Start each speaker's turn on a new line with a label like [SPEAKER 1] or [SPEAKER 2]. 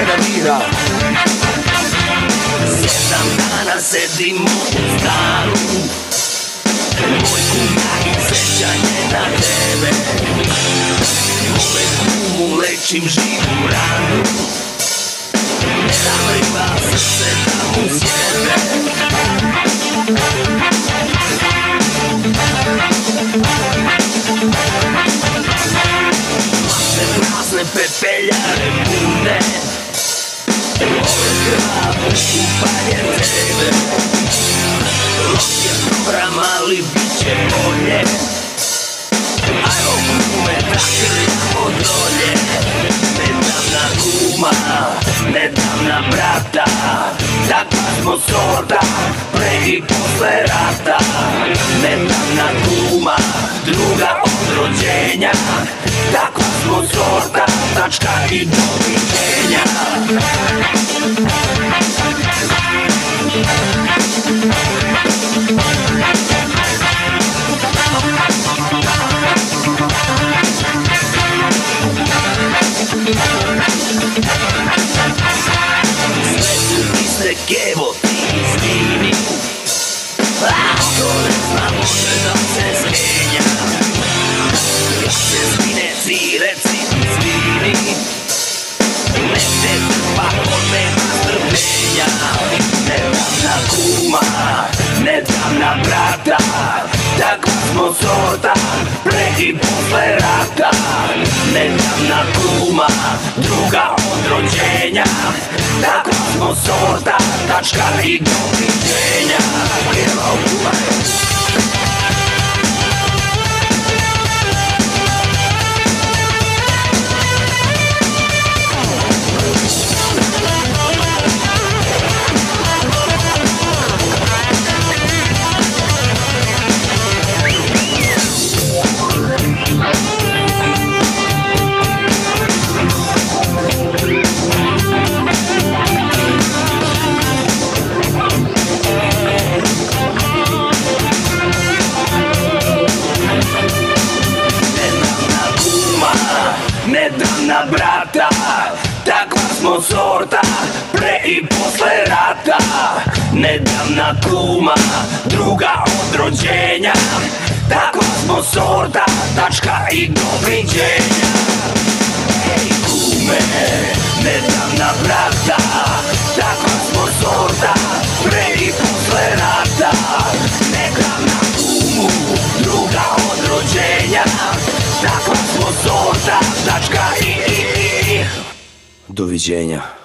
[SPEAKER 1] vremena mira.
[SPEAKER 2] 7 dana sedimo u stanu, moj kumjak sećanje na tebe. Ove kumu lečim živu ranu, ne naliva srce da mu sjebe. Maše prazne pepeljare pune, ove grave kupanje tebe. Loš je program, ali bit će bolje. Ajmo kume da krljamo dolje. Ne dam na kuma, ne dam na brata, takva smo sorta, pre i posle rata. Ne dam na kuma, druga od rođenja, takva smo sorta, tačka i doviđenja. Sve su iste, kevo ti izvini, ako ne zna može da se skenja. Kad se zbine ti reci izvini, ne te trpa od nema strpljenja. Ne dam na kuma, ne dam na brata, takva smo sorta, pre i posle rata. Ne dam na kuma, druga od rođenja, takva smo sorta, tačka i doviđenja. Hello, kuma. Ne dam na brata, takva smo sorta, pre i posle rata. Ne dam na kuma, druga od rođenja, takva smo sorta, tačka i doviđenja. Ej kume, ne dam na brata, takva smo sorta, pre i posle rata. Ne dam na kumu, druga od rođenja, takva smo sorta, tačka i doviđenja.